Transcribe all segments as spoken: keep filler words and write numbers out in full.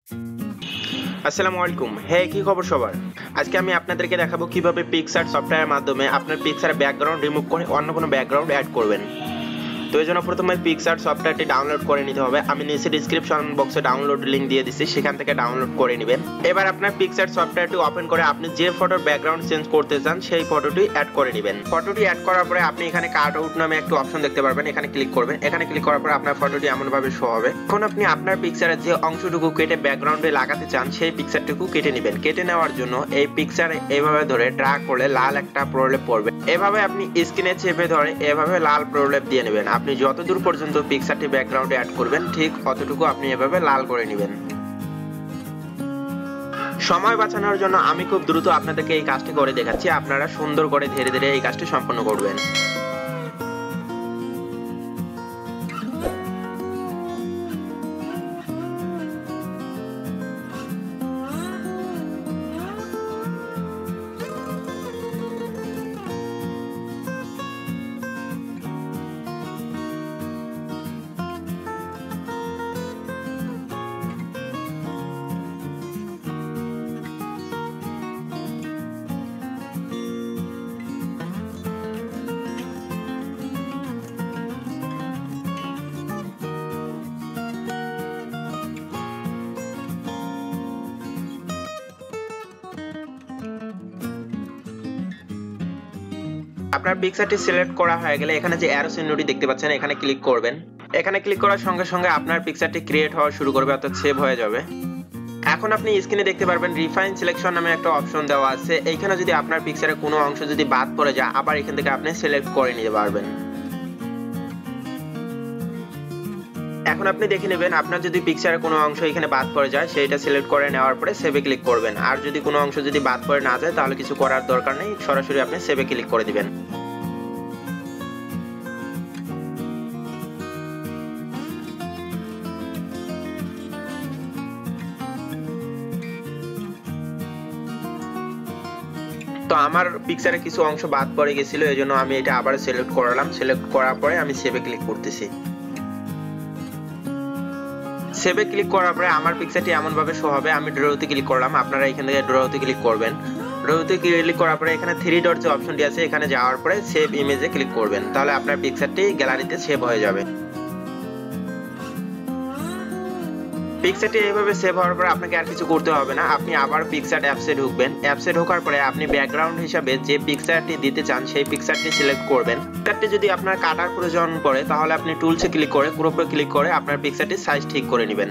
আসসালামু আলাইকুম। হ্যাঁ, কি খবর সবার? আজকে আমি আপনাদেরকে দেখাবো কিভাবে Picsart সফটওয়্যারের মাধ্যমে আপনার Picsart ব্যাকগ্রাউন্ড রিমুভ করে অন্য কোনো ব্যাকগ্রাউন্ড এড করবেন। তো এর জন্য প্রথমে Picsart সফটওয়্যারটি ডাউনলোড করে নিতে হবে। আমি নিচে ডেসক্রিপশন বক্সে ডাউনলোড লিংক দিয়ে দিচ্ছি, সেখান থেকে ডাউনলোড করে নেবেন। এবার আপনার Picsart সফটওয়্যারটি ওপেন করে আপনি যে ফটোর ব্যাকগ্রাউন্ড চেঞ্জ করতে চান সেই ফটোটি অ্যাড করে নেবেন। ফটোটি অ্যাড করার পরে আপনি এখানে কাট আউট নামে একটা অপশন দেখতে পারবেন, এখানে ক্লিক করবেন। এখানে ক্লিক করার পরে আপনার ফটোটি এমনভাবে শো হবে। এখন আপনি আপনার Picsareর যে অংশটুকু কেটে ব্যাকগ্রাউন্ডে লাগাতে চান সেই পিকচারটুকু কেটে নেবেন। কেটে নেওয়ার জন্য এই পিকচারে এইভাবে ধরে ড্র্যাগ করলে লাল একটা প্রলেপ পড়বে। এভাবে আপনি স্ক্রিনে চেপে ধরে এভাবে লাল প্রলেপ দিয়ে নেবেন। আপনি যতদূর পর্যন্ত পিকচারটি ব্যাকগ্রাউন্ডে অ্যাড করবেন ঠিক অতটুকু আপনি এভাবে লাল করে নেবেন। সময় বাঁচানোর জন্য আমি খুব দ্রুত আপনাদেরকে এই কাজটি করে দেখাচ্ছি, আপনারা সুন্দর করে ধীরে ধীরে এই কাজটি সম্পন্ন করবেন। আপনার পিকচারটি সিলেক্ট করা হয়ে গেলে এখানে যে অ্যারো চিহ্নটি দেখতে পাচ্ছেন এখানে ক্লিক করবেন। এখানে ক্লিক করার সঙ্গে সঙ্গে আপনার পিকচারটি ক্রিয়েট হওয়া শুরু করবে, অর্থাৎ সেভ হয়ে যাবে। এখন আপনি স্ক্রিনে দেখতে পারবেন রিফাইন সিলেকশন নামে একটা অপশন দেওয়া আছে। এইখানে যদি আপনার পিকচারের কোনো অংশ যদি বাদ পড়ে যায় আবার এখান থেকে আপনি সিলেক্ট করে নিতে পারবেন। এখন আপনি দেখে নেবেন আপনার যদি পিকচারের কোনো অংশ এখানে বাদ পড়ে যায় সেইটা সিলেক্ট করে নেওয়ার পরে সেভে ক্লিক করবেন। আর যদি কোনো অংশ যদি বাদ পড়ে না যায় তাহলে কিছু করার দরকার নেই, সরাসরি আপনি সেভে ক্লিক করে দিবেন। তো আমার পিকচারে কিছু অংশ বাদ পড়ে গেছিল, এজন্য আমি এটা আবার সিলেক্ট করলাম। সিলেক্ট করার পরে আমি সেভে ক্লিক করতেছি। সেভে ক্লিক করার পরে আমার পিকচারটি এমন ভাবে শো হবে। আমি ড্রতে ক্লিক করলাম, আপনারা এখান থেকে ড্রতে ক্লিক করবেন। ড্রতে ক্লিক করার পরে এখানে থ্রি ডট যে অপশনটি আছে এখানে যাওয়ার পরে সেভ ইমেজে ক্লিক করবেন, তাহলে আপনার পিকচারটি গ্যালারিতে সেভ হয়ে যাবে। পিকচারটি এইভাবে সেভ হওয়ার পরে আপনাকে আর কিছু করতে হবে না। আপনি আবার পিকচার্ট অ্যাপসে ঢুকবেন। অ্যাপসে ঢোকার পরে আপনি ব্যাকগ্রাউন্ড হিসাবে যে পিকচারটি দিতে চান সেই পিকচারটি সিলেক্ট করবেন। পিকচারটি যদি আপনার কাটার প্রয়োজন পড়ে তাহলে আপনি টুলসে ক্লিক করে ক্রপে ক্লিক করে আপনার পিকচারটির সাইজ ঠিক করে নেবেন।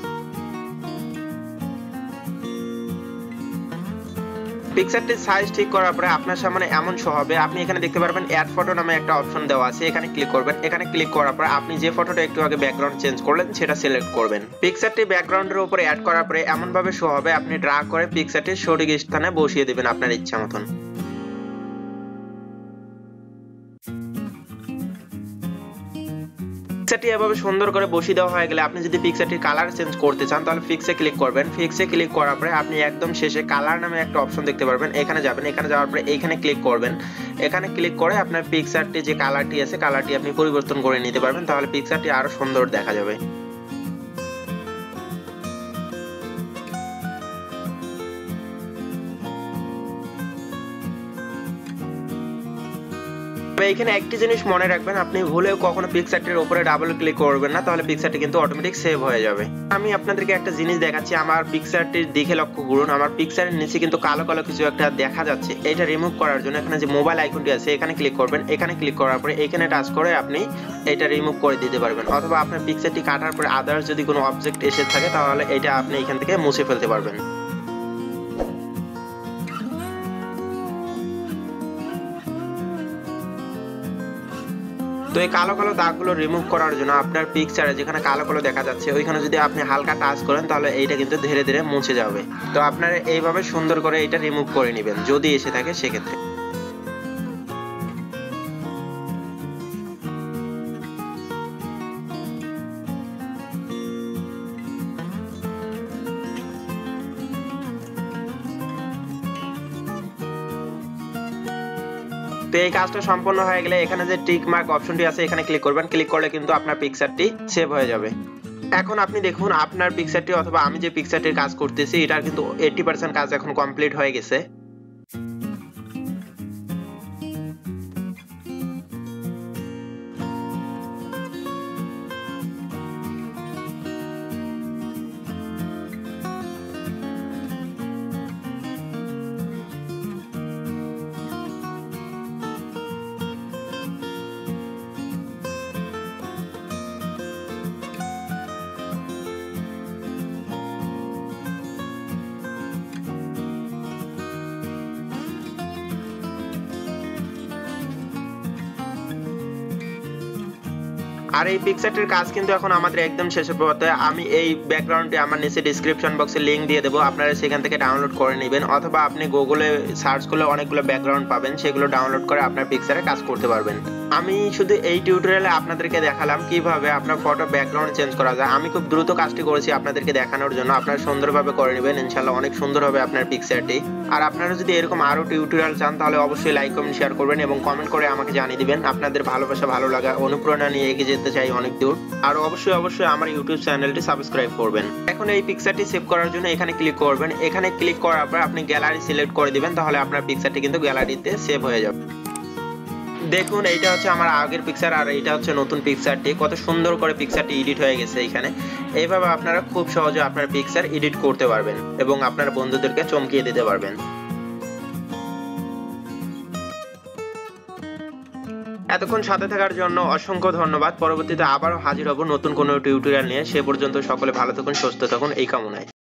পিকচারটির সাইজ ঠিক করার পরে আপনার সামনে এমন শো হবে। আপনি এখানে দেখতে পারবেন অ্যাড ফটো নামে একটা অপশন দেওয়া আছে, এখানে ক্লিক করবেন। এখানে ক্লিক করার পরে আপনি যে ফটোটা একটু আগে ব্যাকগ্রাউন্ড চেঞ্জ করলেন সেটা সিলেক্ট করবেন। পিকচারটি ব্যাকগ্রাউন্ডের উপরে অ্যাড করার পরে এমন ভাবে শো হবে, আপনি ড্র্যাগ করে পিকচারটি সঠিক স্থানে বসিয়ে দিবেন আপনার ইচ্ছা মতন। পিকচারটি এভাবে সুন্দর করে বসিয়ে দেওয়া হয়ে গেলে আপনি যদি পিকচারটির কালার চেঞ্জ করতে চান তাহলে ফিক্সে ক্লিক করবেন। ফিক্সে ক্লিক করার পরে আপনি একদম শেষে কালার নামে একটা অপশন দেখতে পারবেন, এখানে যাবেন। এখানে যাওয়ার পরে এইখানে ক্লিক করবেন। এখানে ক্লিক করে আপনার পিকচারটি যে কালারটি আছে কালারটি আপনি পরিবর্তন করে নিতে পারবেন, তাহলে পিকচারটি আরো সুন্দর দেখা যাবে। এখানে একটি জিনিস মনে রাখবেন, আপনি ভুলেও কখনো পিকচারটির উপরে ডাবল ক্লিক করবেন না, তাহলে পিকচারটি কিন্তু অটোমেটিক সেভ হয়ে যাবে। আমি আপনাদেরকে একটা জিনিস দেখাচ্ছি, আমার পিকচারটির দিকে লক্ষ্য করুন। আমার পিকচারের নিচে কিন্তু কালো কালো কিছু একটা দেখা যাচ্ছে। এটা রিমুভ করার জন্য এখানে যে মোবাইল আইকনটি আছে এখানে ক্লিক করবেন। এখানে ক্লিক করার পরে এখানে টাচ করে আপনি এটা রিমুভ করে দিতে পারবেন, অথবা আপনার পিকচারটি কাটার পরে আদার্স যদি কোনো অবজেক্ট এসে থাকে তাহলে এটা আপনি এখান থেকে মুছে ফেলতে পারবেন। তো এই কালো কালো দাগগুলো রিমুভ করার জন্য আপনার পিকচারে যেখানে কালো কালো দেখা যাচ্ছে ওইখানে যদি আপনি হালকা টাচ করেন তাহলে এইটা কিন্তু ধীরে ধীরে মুছে যাবে। তো আপনারা এইভাবে সুন্দর করে এটা রিমুভ করে নেবেন যদি এসে থাকে সেক্ষেত্রে। তো এই কাজটা সম্পন্ন হয়ে গেলে এখানে যে টিক মার্ক অপশনটি আছে এখানে ক্লিক করবেন। ক্লিক করলে কিন্তু আপনার পিকচারটি সেভ হয়ে যাবে। এখন আপনি দেখুন আপনার পিকচারটি অথবা আমি যে পিকচারটির কাজ করতেছি এটার কিন্তু আশি পার্সেন্ট কাজ এখন কমপ্লিট হয়ে গেছে। আর এই পিকচারটির কাজ কিন্তু এখন আমাদের একদম শেষের পথে। আমি এই ব্যাকগ্রাউন্ডটি আমার নিচে ডেসক্রিপশন বক্সে লিংক দিয়ে দেবো, আপনারা সেখান থেকে ডাউনলোড করে নেবেন, অথবা আপনি গুগলে সার্চ করলে অনেকগুলো ব্যাকগ্রাউন্ড পাবেন, সেগুলো ডাউনলোড করে আপনার পিকচারে কাজ করতে পারবেন। আমি শুধু এই টিউটোরিয়ালে আপনাদেরকে দেখালাম কিভাবে আপনার ফটো ব্যাকগ্রাউন্ড চেঞ্জ করা যায়। আমি খুব দ্রুত কাজটি করেছি আপনাদেরকে দেখানোর জন্য, আপনারা সুন্দরভাবে করে নেবেন, ইনশাআল্লাহ অনেক সুন্দর হবে আপনার পিকচারটি। আর আপনারা যদি এরকম আরো টিউটোরিয়াল চান তাহলে অবশ্যই লাইক কমেন্ট শেয়ার করবেন এবং কমেন্ট করে আমাকে জানিয়ে দিবেন। আপনাদের ভালোবাসা ভালো লাগা অনুপ্রেরণা নিয়ে এগিয়ে যেতে চাই অনেক দূর। আর অবশ্যই অবশ্যই আমার ইউটিউব চ্যানেলটি সাবস্ক্রাইব করবেন। এখন এই পিকচারটি সেভ করার জন্য এখানে ক্লিক করবেন। এখানে ক্লিক করার পর আপনি গ্যালারি সিলেক্ট করে দিবেন, তাহলে আপনার পিকচারটি কিন্তু গ্যালারিতে সেভ হয়ে যাবে। দেখুন এইটা হচ্ছে আমার আগের পিকচার আর এইটা হচ্ছে নতুন পিকচারটি। কত সুন্দর করে পিকচারটি এডিট হয়ে গেছে এখানে। এইভাবে আপনারা খুব সহজে আপনার পিকচার এডিট করতে পারবেন এবং আপনার বন্ধুদেরকে চমকিয়ে দিতে পারবেন। এতক্ষণ সাথে থাকার জন্য অসংখ্য ধন্যবাদ। পরবর্তীতে আবারও হাজির হব নতুন কোনো টিউটোরিয়াল নিয়ে। সে পর্যন্ত সকলে ভালো থাকুন, সুস্থ থাকুন এই কামনায়।